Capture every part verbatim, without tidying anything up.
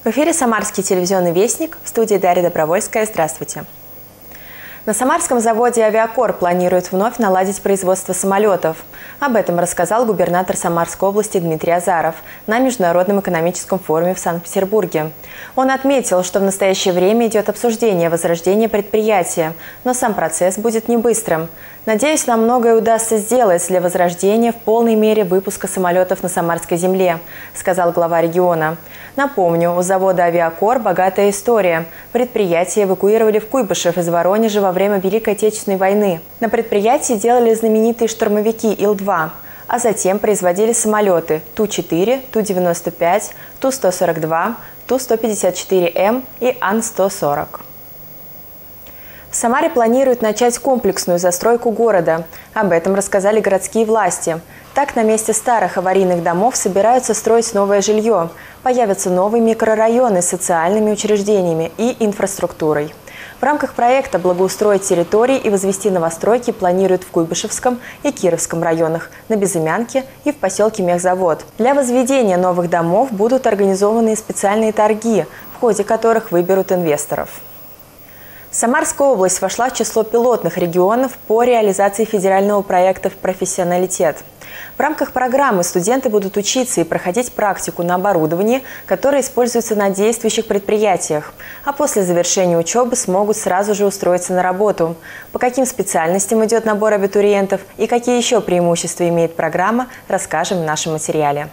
В эфире «Самарский телевизионный вестник», в студии Дарья Добровольская. Здравствуйте. На самарском заводе «Авиакор» планируют вновь наладить производство самолетов. Об этом рассказал губернатор Самарской области Дмитрий Азаров на Международном экономическом форуме в Санкт-Петербурге. Он отметил, что в настоящее время идет обсуждение возрождения предприятия, но сам процесс будет не быстрым. «Надеюсь, нам многое удастся сделать для возрождения в полной мере выпуска самолетов на Самарской земле», – сказал глава региона. Напомню, у завода «Авиакор» богатая история. Предприятие эвакуировали в Куйбышев из Воронежа во время Великой Отечественной войны. На предприятии делали знаменитые штурмовики Ил два, а затем производили самолеты Ту четыре, Ту девяносто пять, Ту сто сорок два, Ту сто пятьдесят четыре М и Ан сто сорок. В Самаре планируют начать комплексную застройку города. Об этом рассказали городские власти. Так, на месте старых аварийных домов собираются строить новое жилье. Появятся новые микрорайоны с социальными учреждениями и инфраструктурой. В рамках проекта «Благоустроить территории» и возвести новостройки планируют в Куйбышевском и Кировском районах, на Безымянке и в поселке Мехзавод. Для возведения новых домов будут организованы специальные торги, в ходе которых выберут инвесторов. Самарская область вошла в число пилотных регионов по реализации федерального проекта «Профессионалитет». В рамках программы студенты будут учиться и проходить практику на оборудовании, которое используется на действующих предприятиях, а после завершения учебы смогут сразу же устроиться на работу. По каким специальностям идет набор абитуриентов и какие еще преимущества имеет программа, расскажем в нашем материале.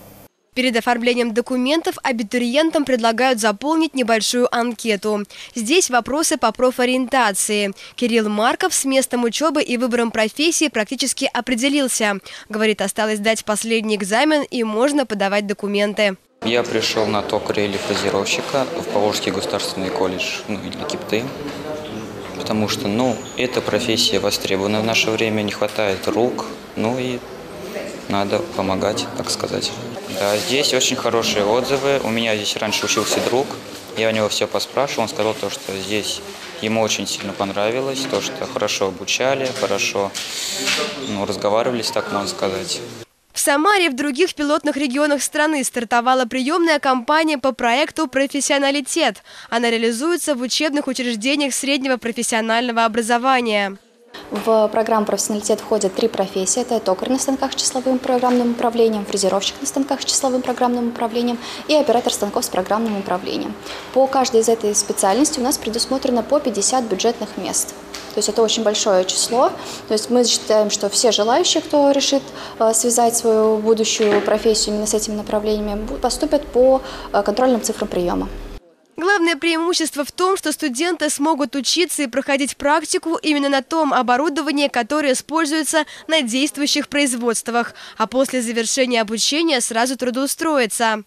Перед оформлением документов абитуриентам предлагают заполнить небольшую анкету. Здесь вопросы по профориентации. Кирилл Марков с местом учебы и выбором профессии практически определился. Говорит, осталось сдать последний экзамен и можно подавать документы. Я пришел на токаря или фрезеровщика в Поволжский государственный колледж, ну или КИПТы, потому что, ну, эта профессия востребована в наше время, не хватает рук, ну и надо помогать, так сказать. Да, здесь очень хорошие отзывы. У меня здесь раньше учился друг. Я у него все поспрашивал. Он сказал, то, что здесь ему очень сильно понравилось. То, что хорошо обучали, хорошо ну, разговаривались, так можно сказать. В Самаре и в других пилотных регионах страны стартовала приемная кампания по проекту «Профессионалитет». Она реализуется в учебных учреждениях среднего профессионального образования. В программу «Профессионалитет» входят три профессии. Это токарь на станках с числовым программным управлением, фрезеровщик на станках с числовым программным управлением и оператор станков с программным управлением. По каждой из этой специальности у нас предусмотрено по пятьдесят бюджетных мест. То есть это очень большое число. То есть мы считаем, что все желающие, кто решит связать свою будущую профессию именно с этими направлениями, поступят по контрольным цифрам приема. Главное преимущество в том, что студенты смогут учиться и проходить практику именно на том оборудовании, которое используется на действующих производствах, а после завершения обучения сразу трудоустроиться.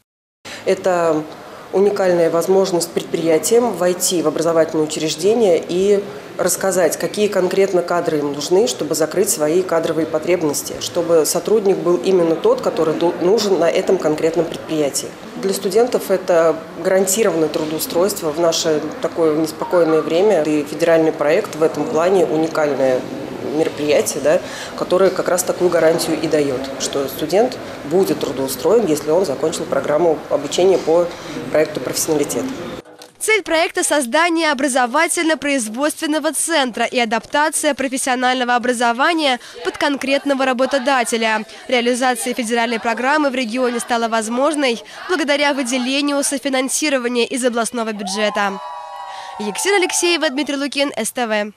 Это уникальная возможность предприятиям войти в образовательное учреждение и рассказать, какие конкретно кадры им нужны, чтобы закрыть свои кадровые потребности, чтобы сотрудник был именно тот, который нужен на этом конкретном предприятии. Для студентов это гарантированное трудоустройство в наше такое неспокойное время. И федеральный проект в этом плане уникальное мероприятие, да, которое как раз такую гарантию и дает, что студент будет трудоустроен, если он закончил программу обучения по проекту «Профессионалитет». Цель проекта – создание образовательно-производственного центра и адаптация профессионального образования под конкретного работодателя. Реализация федеральной программы в регионе стала возможной благодаря выделению софинансирования из областного бюджета. Екатерина Алексеева, Дмитрий Лукин, СТВ.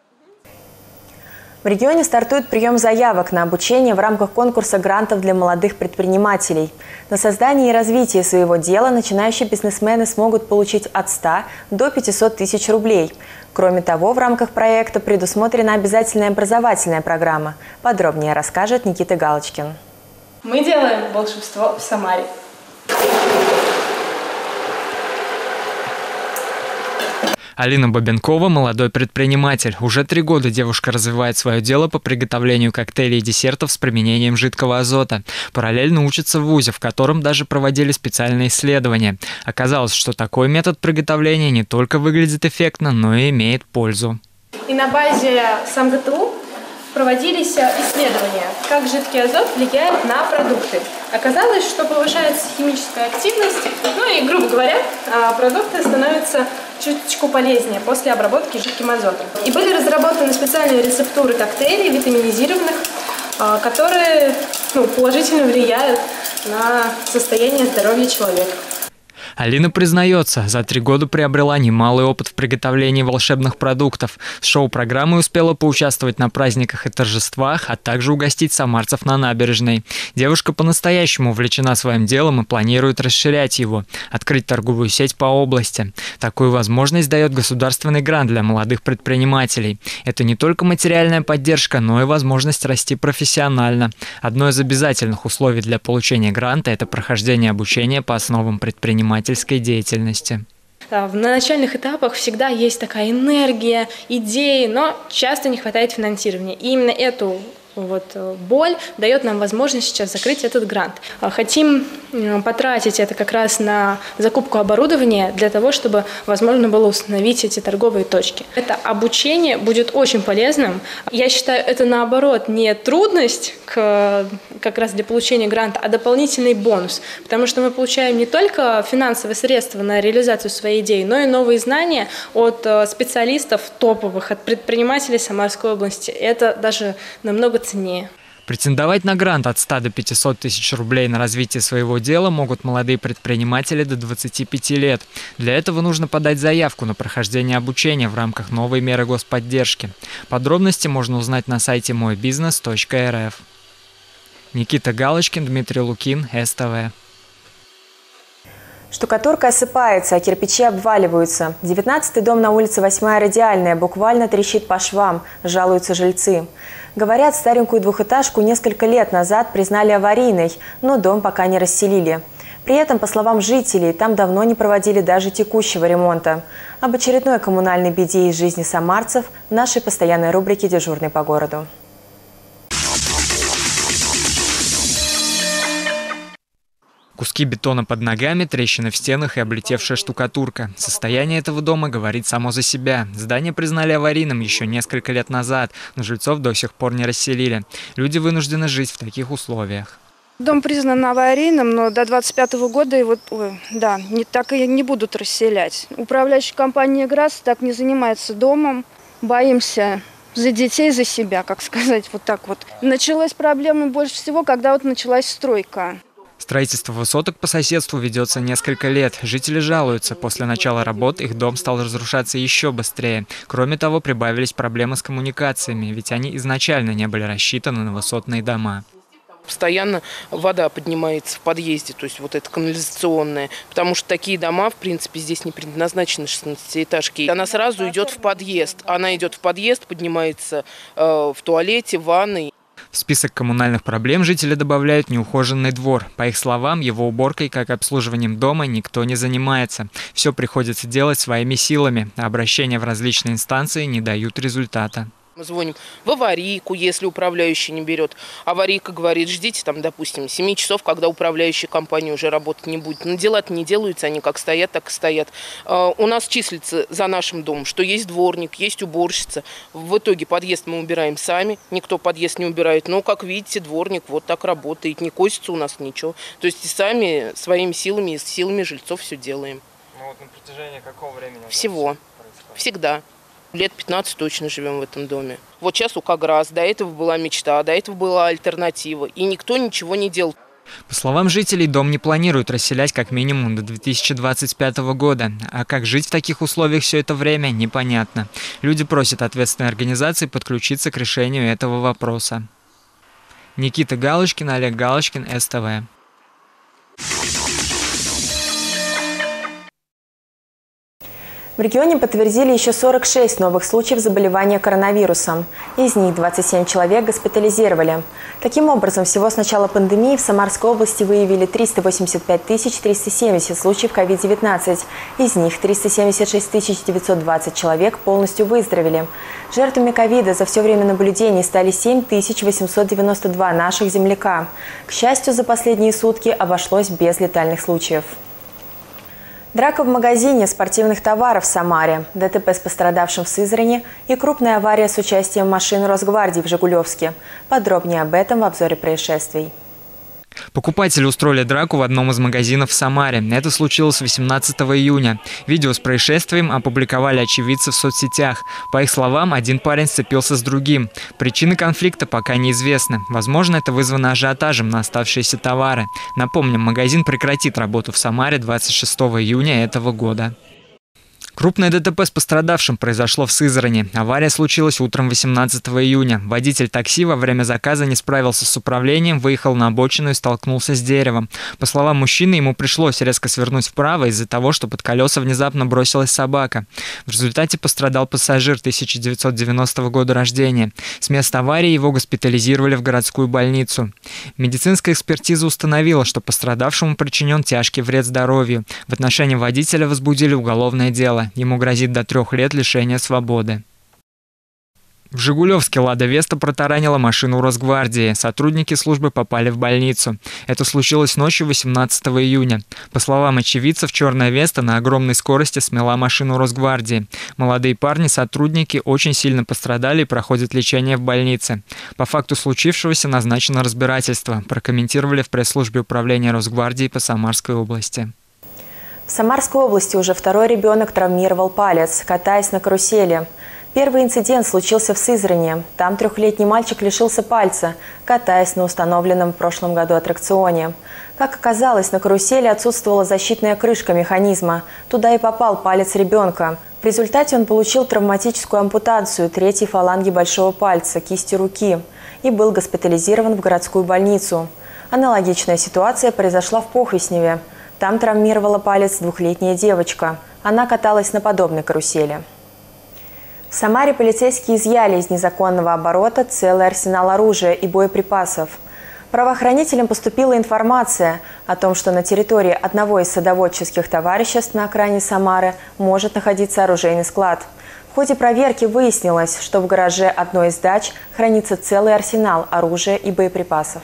В регионе стартует прием заявок на обучение в рамках конкурса грантов для молодых предпринимателей. На создание и развитие своего дела начинающие бизнесмены смогут получить от ста до пятисот тысяч рублей. Кроме того, в рамках проекта предусмотрена обязательная образовательная программа. Подробнее расскажет Никита Галочкин. Мы делаем волшебство в Самаре. Алина Бабенкова – молодой предприниматель. Уже три года девушка развивает свое дело по приготовлению коктейлей и десертов с применением жидкого азота. Параллельно учится в вузе, в котором даже проводили специальные исследования. Оказалось, что такой метод приготовления не только выглядит эффектно, но и имеет пользу. И на базе СамГТУ проводились исследования, как жидкий азот влияет на продукты. Оказалось, что повышается химическая активность, ну и, грубо говоря, говоря, продукты становятся чуточку полезнее после обработки жидким азотом. И были разработаны специальные рецептуры коктейлей витаминизированных, которые ну, положительно влияют на состояние здоровья человека. Алина признается, за три года приобрела немалый опыт в приготовлении волшебных продуктов. С шоу-программой успела поучаствовать на праздниках и торжествах, а также угостить самарцев на набережной. Девушка по-настоящему увлечена своим делом и планирует расширять его, открыть торговую сеть по области. Такую возможность дает государственный грант для молодых предпринимателей. Это не только материальная поддержка, но и возможность расти профессионально. Одно из обязательных условий для получения гранта – это прохождение обучения по основам предпринимательства. деятельности. На начальных этапах всегда есть такая энергия, идеи, но часто не хватает финансирования. И именно эту вот боль дает нам возможность сейчас закрыть этот грант. Хотим потратить это как раз на закупку оборудования для того, чтобы возможно было установить эти торговые точки. Это обучение будет очень полезным. Я считаю, это наоборот не трудность к, как раз для получения гранта, а дополнительный бонус, потому что мы получаем не только финансовые средства на реализацию своей идеи, но и новые знания от специалистов топовых, от предпринимателей Самарской области. Это даже намного ценнее. Претендовать на грант от ста до пятисот тысяч рублей на развитие своего дела могут молодые предприниматели до двадцати пяти лет. Для этого нужно подать заявку на прохождение обучения в рамках новой меры господдержки. Подробности можно узнать на сайте мой бизнес точка эр эф. Никита Галочкин, Дмитрий Лукин, эс тэ вэ. Штукатурка осыпается, а кирпичи обваливаются. девятнадцатый дом на улице восьмая Радиальная буквально трещит по швам, жалуются жильцы. Говорят, старенькую двухэтажку несколько лет назад признали аварийной, но дом пока не расселили. При этом, по словам жителей, там давно не проводили даже текущего ремонта. Об очередной коммунальной беде из жизни самарцев в нашей постоянной рубрике «Дежурный по городу». Куски бетона под ногами, трещины в стенах и облетевшая штукатурка. Состояние этого дома говорит само за себя. Здание признали аварийным еще несколько лет назад, но жильцов до сих пор не расселили. Люди вынуждены жить в таких условиях. Дом признан аварийным, но до двадцать пятого года его, ой, да, не, так и не будут расселять. Управляющая компания «Грасс» так не занимается домом. Боимся за детей, за себя, как сказать, вот так вот. Началась проблема больше всего, когда вот началась стройка. Строительство высоток по соседству ведется несколько лет. Жители жалуются. После начала работ их дом стал разрушаться еще быстрее. Кроме того, прибавились проблемы с коммуникациями, ведь они изначально не были рассчитаны на высотные дома. Постоянно вода поднимается в подъезде, то есть вот это канализационная, потому что такие дома, в принципе, здесь не предназначены шестнадцатиэтажки. Она сразу идет в подъезд. Она идет в подъезд, поднимается э, в туалете, в ванной. В список коммунальных проблем жители добавляют неухоженный двор. По их словам, его уборкой, как и обслуживанием дома, никто не занимается. Все приходится делать своими силами, а обращения в различные инстанции не дают результата. Мы звоним в аварийку, если управляющий не берет. Аварийка говорит, ждите там, допустим, семи часов, когда управляющая компания уже работать не будет. Но дела-то не делаются, они как стоят, так и стоят. У нас числится за нашим домом, что есть дворник, есть уборщица. В итоге подъезд мы убираем сами, никто подъезд не убирает. Но, как видите, дворник вот так работает, не косится у нас ничего. То есть и сами своими силами и с силами жильцов все делаем. Ну вот на протяжении какого времени? Всего. Всегда. Лет пятнадцать точно живем в этом доме. Вот сейчас у Каграс, до этого была мечта, до этого была альтернатива. И никто ничего не делал. По словам жителей, дом не планируют расселять как минимум до две тысячи двадцать пятого года. А как жить в таких условиях все это время, непонятно. Люди просят ответственные организации подключиться к решению этого вопроса. Никита Галочкин, Олег Галочкин, эс тэ вэ. В регионе подтвердили еще сорок шесть новых случаев заболевания коронавирусом. Из них двадцать семь человек госпитализировали. Таким образом, всего с начала пандемии в Самарской области выявили триста восемьдесят пять тысяч триста семьдесят случаев ковид девятнадцать. Из них триста семьдесят шесть тысяч девятьсот двадцать человек полностью выздоровели. Жертвами ковида за все время наблюдений стали семь тысяч восемьсот девяносто два наших земляка. К счастью, за последние сутки обошлось без летальных случаев. Драка в магазине спортивных товаров в Самаре, дэ тэ пэ с пострадавшим в Сызрани и крупная авария с участием машин Росгвардии в Жигулевске. Подробнее об этом в обзоре происшествий. Покупатели устроили драку в одном из магазинов в Самаре. Это случилось восемнадцатого июня. Видео с происшествием опубликовали очевидцы в соцсетях. По их словам, один парень сцепился с другим. Причины конфликта пока неизвестны. Возможно, это вызвано ажиотажем на оставшиеся товары. Напомним, магазин прекратит работу в Самаре двадцать шестого июня этого года. Крупное ДТП с пострадавшим произошло в Сызрани. Авария случилась утром восемнадцатого июня. Водитель такси во время заказа не справился с управлением, выехал на обочину и столкнулся с деревом. По словам мужчины, ему пришлось резко свернуть вправо из-за того, что под колеса внезапно бросилась собака. В результате пострадал пассажир тысяча девятьсот девяностого года рождения. С места аварии его госпитализировали в городскую больницу. Медицинская экспертиза установила, что пострадавшему причинен тяжкий вред здоровью. В отношении водителя возбудили уголовное дело. Ему грозит до трех лет лишения свободы. В Жигулевске «Лада Веста» протаранила машину Росгвардии. Сотрудники службы попали в больницу. Это случилось ночью восемнадцатого июня. По словам очевидцев, черная «Веста» на огромной скорости смела машину Росгвардии. Молодые парни-сотрудники очень сильно пострадали и проходят лечение в больнице. По факту случившегося назначено разбирательство, прокомментировали в пресс-службе управления Росгвардии по Самарской области. В Самарской области уже второй ребенок травмировал палец, катаясь на карусели. Первый инцидент случился в Сызрани. Там трехлетний мальчик лишился пальца, катаясь на установленном в прошлом году аттракционе. Как оказалось, на карусели отсутствовала защитная крышка механизма. Туда и попал палец ребенка. В результате он получил травматическую ампутацию третьей фаланги большого пальца, кисти руки, и был госпитализирован в городскую больницу. Аналогичная ситуация произошла в Похвесневе. Там травмировала палец двухлетняя девочка. Она каталась на подобной карусели. В Самаре полицейские изъяли из незаконного оборота целый арсенал оружия и боеприпасов. Правоохранителям поступила информация о том, что на территории одного из садоводческих товариществ на окраине Самары может находиться оружейный склад. В ходе проверки выяснилось, что в гараже одной из дач хранится целый арсенал оружия и боеприпасов.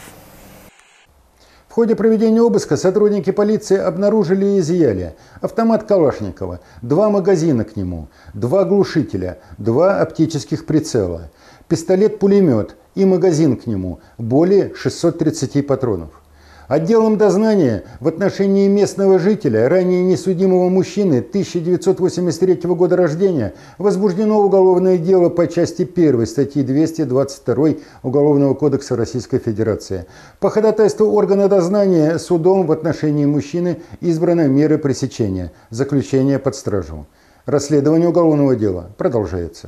В ходе проведения обыска сотрудники полиции обнаружили и изъяли автомат Калашникова, два магазина к нему, два глушителя, два оптических прицела, пистолет-пулемет и магазин к нему, более шестисот тридцати патронов. Отделом дознания в отношении местного жителя, ранее несудимого мужчины тысяча девятьсот восемьдесят третьего года рождения, возбуждено уголовное дело по части первой статьи двести двадцать второй Уголовного кодекса Российской Федерации. По ходатайству органа дознания судом в отношении мужчины избраны меры пресечения, заключение под стражу. Расследование уголовного дела продолжается.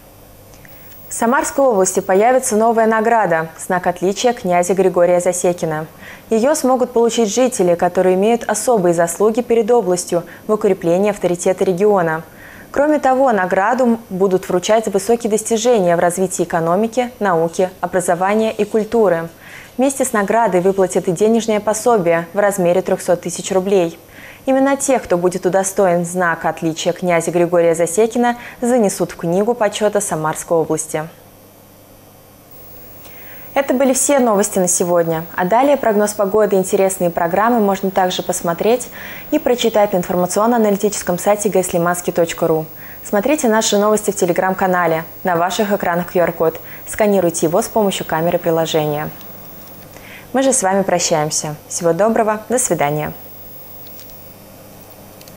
В Самарской области появится новая награда – знак отличия князя Григория Засекина. Ее смогут получить жители, которые имеют особые заслуги перед областью в укреплении авторитета региона. Кроме того, награду будут вручать за высокие достижения в развитии экономики, науки, образования и культуры. Вместе с наградой выплатят и денежное пособие в размере трёхсот тысяч рублей. Именно тех, кто будет удостоен знака отличия князя Григория Засекина, занесут в книгу почета Самарской области. Это были все новости на сегодня. А далее прогноз погоды и интересные программы можно также посмотреть и прочитать на информационно-аналитическом сайте гэ эс лиманский точка ру. Смотрите наши новости в телеграм-канале. На ваших экранах ку ар код. Сканируйте его с помощью камеры приложения. Мы же с вами прощаемся. Всего доброго. До свидания.